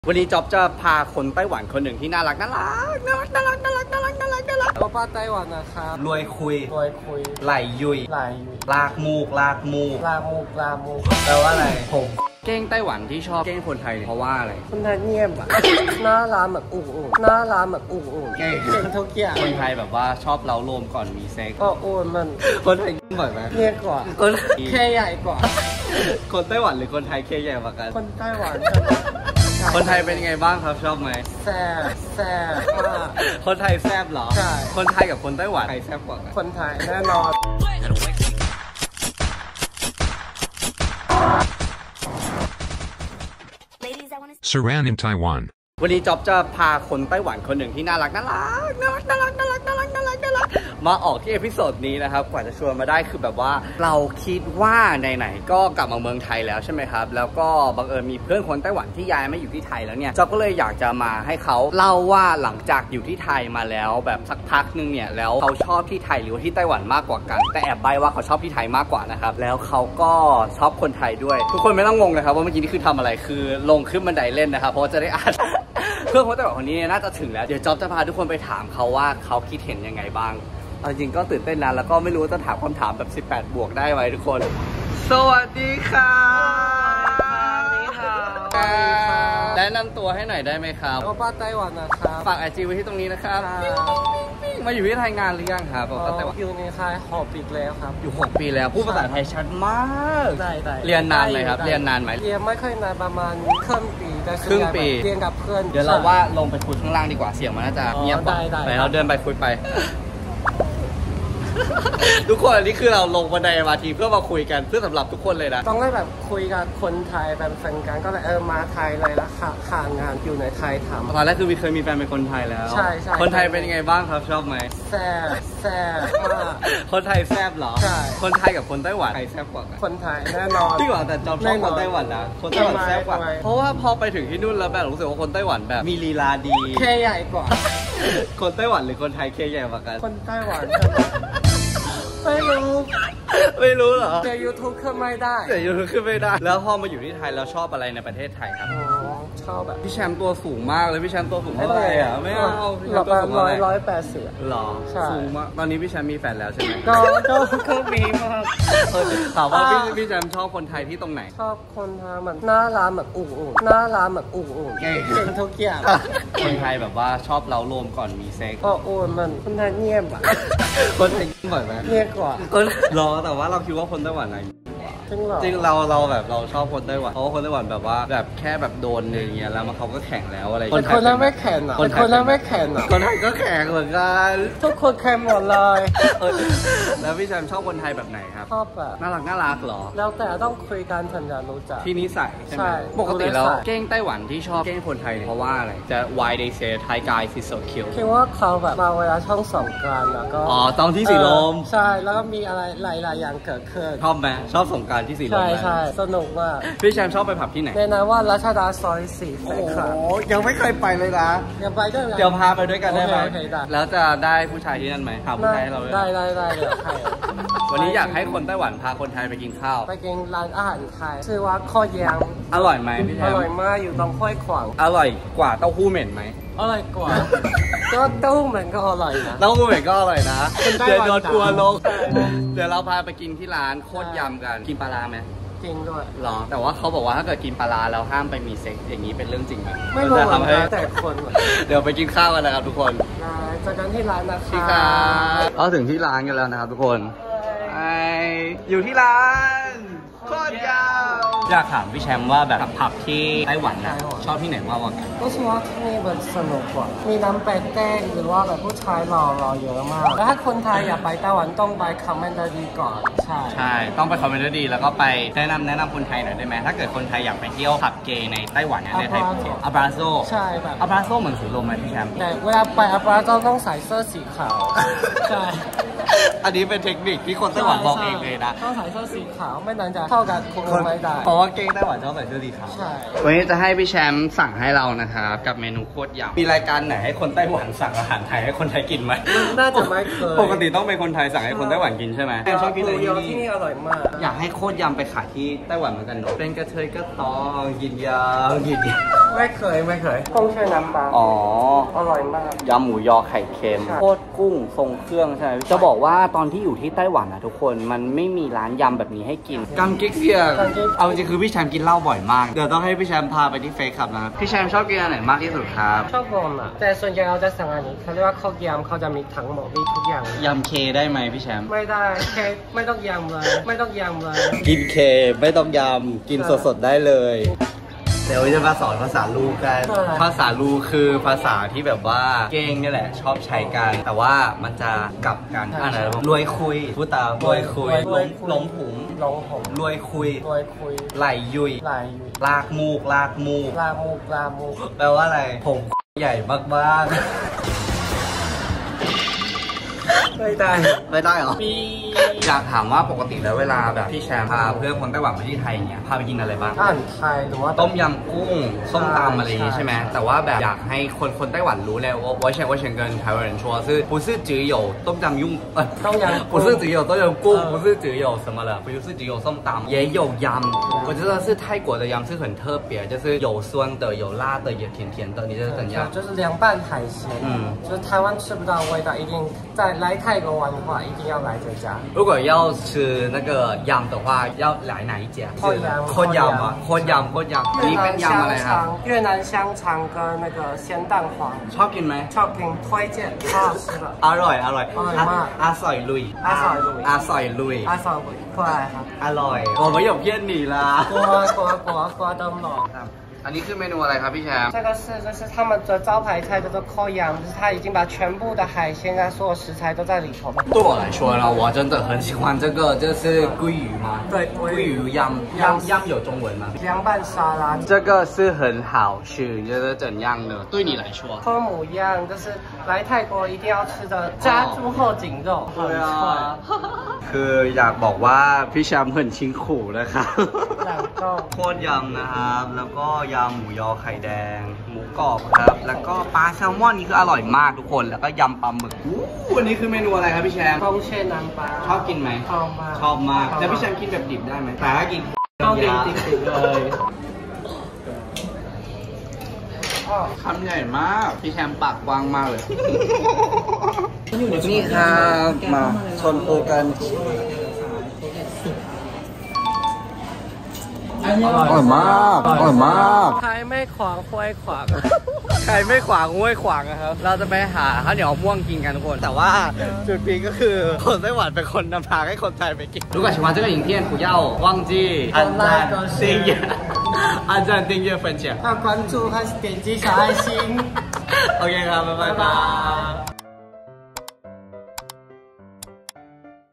วันนี้จ๊อบจะพาคนไต้หวันคนหนึ่งที่น่ารักโอป้าไต้หวันนะครับรวยคุยไหลยุยลากมูกแปลว่าอะไรผมเก้งไต้หวันที่ชอบเก้งคนไทยเพราะว่าอะไรคนไทยเงียบอ่ะหน้าร้านแบบอุ่นหน้าร้านแบบอุ่นเก่งทุกอย่างคนไทยแบบว่าชอบเล้าโลมก่อนมีเซ็กก็อุ่นมันคนไทยบ่อยไหมเงียบกว่าแค่ใหญ่กว่าคนไต้หวันหรือคนไทยเคใหญ่กว่ากันคนไต้หวันคนไทยเป็นยังไงบ้างครับชอบไหมแซ่บมากคนไทยแซ่บเหรอใช่คนไทยกับคนไต้หวันใครแซ่บกว่ากันคนไทยแน่นอน Saran in Taiwan วันนี้จ๊อบจะพาคนไต้หวันคนหนึ่งที่น่ารักมาออกที่เอพิโซดนี้นะครับกว่าจะชวนมาได้คือแบบว่าเราคิดว่าไหนๆก็กลับมาเมืองไทยแล้วใช่ไหมครับแล้วก็บังเอิญมีเพื่อนคนไต้หวันที่ย้ายมาอยู่ที่ไทยแล้วเนี่ยจ๊อบก็เลยอยากจะมาให้เขาเล่าว่าหลังจากอยู่ที่ไทยมาแล้วแบบสักพักนึงเนี่ยแล้วเขาชอบที่ไทยหรือว่าที่ไต้หวันมากกว่ากันแต่แอบใบ้ว่าเขาชอบที่ไทยมากกว่านะครับแล้วเขาก็ชอบคนไทยด้วยทุกคนไม่ต้องงงนะครับว่าเมื่อกี้นี่คือทำอะไรคือลงขึ้นบันไดเล่นนะครับเพราะจะได้อ่านเพื่อนคนไต้หวันคนนี้น่าจะถึงแล้วเดี๋ยวจ๊อบจะพาทุกคนไปถามเขาว่าเขาคิดเห็นยังไงบ้างจริงก็ตื่นเต้นนะแล้วก็ไม่รู้จะถามคำถามแบบ18 บวกได้ไหมทุกคนสวัสดีค่ะแนะนำตัวให้หน่อยได้ไหมครับโอป้าไต้หวันนะครับฝากไอจีไว้ที่ตรงนี้นะครับมาอยู่ที่ไทยงานหรือยังครับอยู่ในไทย6 ปีแล้วครับอยู่6 ปีแล้วพูดภาษาไทยชัดมากได้เรียนนานไหมครับเรียนนานไหมเรียนไม่ค่อยนานประมาณครึ่งปีเรียนกับเพื่อนเดี๋ยวเราว่าลงไปคุยข้างล่างดีกว่าเสียงมันน่าจะเงียบกว่าไปเราเดินไปคุยไปทุกคนอันนี้คือเราลงบันไดมาทีเพื่อมาคุยกันเพื่อสำหรับทุกคนเลยนะต้องได้แบบคุยกับคนไทยแบบแฟนกันก็เลยมาไทยเลยแล้วหางานอยู่ในไทยทำตอนแรกคือเคยมีแฟนเป็นคนไทยแล้วใช่คนไทยเป็นยังไงบ้างครับชอบไหมแซ่บมากคนไทยแซ่บเหรอใช่คนไทยกับคนไต้หวันใครแซ่บกว่ากันคนไทยแน่นอนที่ว่าแต่จอมชอบคนไต้หวันนะคนไต้หวันแซ่บกว่าเพราะว่าพอไปถึงที่นู่นแล้วแบบรู้สึกว่าคนไต้หวันแบบมีลีลาดีแค่ใหญ่กว่าคนไต้หวันหรือคนไทยเคใหญ่กว่ากันคนไต้หวันไม่รู้เหรอแต่ YouTube ขึ้นไม่ได้แล้วพอมาอยู่ที่ไทยแล้วชอบอะไรในประเทศไทยครับชอบแบบพี่แชมป์ตัวสูงมากเลยพี่แชมป์ตัวสูงเท่าไหร่อ่ะไม่เอาประมาณ180 หรอสูงมากตอนนี้พี่แชมป์มีแฟนแล้วใช่ไหมก็มีมากถามว่าพี่แชมป์ชอบคนไทยที่ตรงไหนชอบคนไทยมันหน้าร้านแบบอุ่นหน้าร้านแบบอุ่นเก่งทุกอย่างคนไทยแบบว่าชอบเล้าโลมก่อนมีเซ็กก็อุ่นมันคนไทยเงียบอ่ะคนไทยบ่อยไหมเงียบกว่ารอแต่ว่าเราคิดว่าคนไต้หวันอะไรจริงเราแบบเราชอบคนไต้หวันเพราะว่าคนไต้หวันแบบว่าแบบแค่แบบโดนอย่างเงี้ยแล้วมันเขาก็แข่งแล้วอะไรคนนั้นไม่แข่งอ่ะคนนั้นไม่แข่งอ่ะคนไทยก็แข่งเหมือนกันทุกคนแข่งหมดเลยแล้วพี่แชมป์ชอบคนไทยแบบไหนครับชอบแบบน่ารักเหรอแล้วแต่ต้องคุยกันถึงจะรู้จักที่นิสัยใช่ไหมปกติแล้วเก้งไต้หวันที่ชอบเก้งคนไทยเพราะว่าอะไรจะ why they say Thai guy is so cute คิดว่าเขาแบบมาเวลาช่องสงกรานต์แล้วก็ตอนที่สีลมใช่แล้วก็มีอะไรหลายอย่างเกิดขึ้นชอบไหมชอบสงกรานต์ที่สีลมใช่สนุกมากพี่แชมป์ชอบไปผับที่ไหนแนะนำว่ารัชดาซอย4แฟคลับยังไม่เคยไปเลยนะยังไปด้วยเดี๋ยวพาไปด้วยกันได้ไหมแล้วจะได้ผู้ชายที่นั่นไหมหาผู้ชายให้เราได้เลยวันนี้อยากให้คนไต้หวันพาคนไทยไปกินข้าวไปกินร้านอาหารไทยชื่อว่าข้อแยงอร่อยไหมพี่แชมป์อร่อยมากอยู่ตรงห้วยขวางอร่อยกว่าเต้าหู้เหม็นไหมอร่อยกว่าก็เต้าหู้เหม็นก็อร่อยนะเต้าหู้เหม็นก็อร่อยนะเดี๋ยวโดนทัวร์ลงเดี๋ยวเราพาไปกินที่ร้านโคตรยำกันกินปลาร้าไหมจริงด้วยหรอแต่ว่าเขาบอกว่าถ้าเกิดกินปลาร้าแล้วห้ามไปมีเซ็กอย่างนี้เป็นเรื่องจริงไหมไม่รู้แต่คนเดี๋ยวไปกินข้าวกันนะครับทุกคนเจอกันที่ร้านนะคะเราถึงที่ร้านกันแล้วนะครับทุกคนอยู่ที่ร้านโคตรยาวอยากถามพี่แชมป์ว่าแบบผับที่ไต้หวันนะชอบที่ไหนมากกว่ากันก็ชอบที่นี่แบบสนุกกว่ามีน้ำแปดแต้งหรือว่าแบบผู้ชายรอเยอะมากแล้วถ้าคนไทยอยากไปไต้หวันต้องไปคอมเมนต์ดีก่อนใช่ต้องไปคอมเมนต์ดีแล้วก็ไปแนะนำคนไทยหน่อยได้ไหมถ้าเกิดคนไทยอยากไปเที่ยวผับเกย์ในไต้หวันเนี่ยในไทยอาบราโซใช่แบบอาบราโซเหมือนสีลมไหมพี่แชมป์แต่เวลาไปอาบราโซต้องใส่เสื้อสีขาวใช่อันนี้เป็นเทคนิคที่คนไต้หวันบอกเองเลยนะต้องใส่เสื้อสีขาวไม่นั้นจะเข้ากับคนไม่ได้เพราะว่าเก้งไต้หวันชอบใส่เสื้อสีขาวใช่วันนี้จะให้พี่แชมป์สั่งให้เรานะครับกับเมนูโคตรยำมีรายการไหนให้คนไต้หวันสั่งอาหารไทยให้คนไทยกินไหมน่าจะไม่เคยปกติต้องเป็นคนไทยสั่งให้คนไต้หวันกินใช่ไหมชอบกินอะไรที่นี่อร่อยมากอยากให้โคตรยำไปขายที่ไต้หวันเหมือนกันเนาะเป็นกระเทยก็ตองกินยำกินยำไม่เคยต้องใช้น้ำปลาอ๋ออร่อยมากยำหมูยอไข่เค็มใช่โคตรกุ้งทรงเครื่องใช่ไหมจะบอกว่าตอนที่อยู่ที่ไต้หวันนะทุกคนมันไม่มีร้านยำแบบนี้ให้กินกังกิ๊กเซียเอาจริงคือพี่แชมป์กินเหล้าบ่อยมากเดี๋ยวต้องให้พี่แชมป์พาไปที่เฟคครับนะครับพี่แชมป์ชอบกินอันไหนมากที่สุดครับชอบรวมอ่ะแต่ส่วนใหญ่เราจะสั่งอันนี้เขาเรียกว่าข้าวยำเขาจะมีทั้งหมดมีทุกอย่างยำเคได้ไหมพี่แชมป์ไม่ได้แค่ไม่ต้องยำเลยไม่ต้องยำเลยกินเคไม่ต้องยำกินสดๆได้เลยเดี๋ยวจะมาสอนภาษาลูกัน ภาษาลูคือภาษาที่แบบว่าเก้งนี่แหละชอบใช้กัน แต่ว่ามันจะกลับกันอ่านอะไรรวยคุยพูดตามรวยคุยหลงผุมหลงผมรวยคุยรวยคุยไหลยุยลายอยู่ลากมูกลากมูกลามูกลามูกแปลว่าอะไรผมใหญ่มากๆไม่ได้ไม่ได้เหรอปีอยากถามว่าปกติแล้วเวลาแบบพี่แชมป์พาเพื่อนคนไต้หวันมาที่ไทยเนี่ยพาไปกินอะไรบ้างอาหารไทยหรือว่าต้มยำกุ้งส้มตำอะไรอย่างงี้ใช่ไหมแต่ว่าแบบอยากให้คนไต้หวันรู้เลยว่า我想跟台湾人说是不是只有ต้มยำยุ่ง不是只有ต้มยำกุ้ง不是只有什么了不是只有ส้มตำ也有ยำ我觉得是泰国的ยำ是很特别就是有酸的有辣的也甜甜的你觉得怎样就是凉拌海鲜就是台湾吃不到味道一定在来泰国玩的话一定要来这家如果要吃那个ยำ的话要来哪一家โคตรยำอ่ะโคตรยำนี่เป็นยำอะไรครับ越南香肠跟那个鲜蛋黄ชอบกินไหมชอบกิน推荐超好吃的อร่อยมากอาซอยลุย阿嫂路อาซอยลุย阿嫂路过来ครับอร่อย我没有骗你啦国灯笼อันนี้คือเมนูอะไรครับพี่แชมป์就是他们的招牌菜叫做扣羊就是他已经把全部的海鲜啊所有食材都在里头对我来说呢我真的很喜欢这个这是鲑鱼吗对鲑鱼ยำ有中文吗凉拌沙拉这个是很好吃你觉得怎样呢对你来说科姆样就是来泰国一定要吃的加猪后颈肉很脆คืออยากบอกว่าพี่แชมป์很辛苦นะครับโคตรยำนะครับแล้วก็ยำหมูยอไข่แดงหมูกรอบครับแล้วก็ปลาแซลมอนนี่คืออร่อยมากทุกคนแล้วก็ยำปลาหมึกวันนี้คือเมนูอะไรครับพี่แชมป์ต้มเช่น้ำปลาชอบกินไหมชอบมากแล้วพี่แชมป์กินแบบดิบได้ไหมแต่ถ้ากินต้องดิบเลยคำใหญ่มากพี่แชมป์ปากกว้างมากเลยนี่ครับมาชนตัวกันอร่อยมากใครไม่ขวางห้วยขวางใครไม่ขวางห้วยขวางนะครับเราจะไปหาข้าวเหนียวม่วงกินกันทุกคนแต่ว่าจุดพีก็คือคนไต้หวันเป็นคนนำทางให้คนไทยไปกิน如果喜欢这个影片不要忘记按赞订阅按赞订阅分享要关注和点击小爱心 OK ครับบ๊ายบาย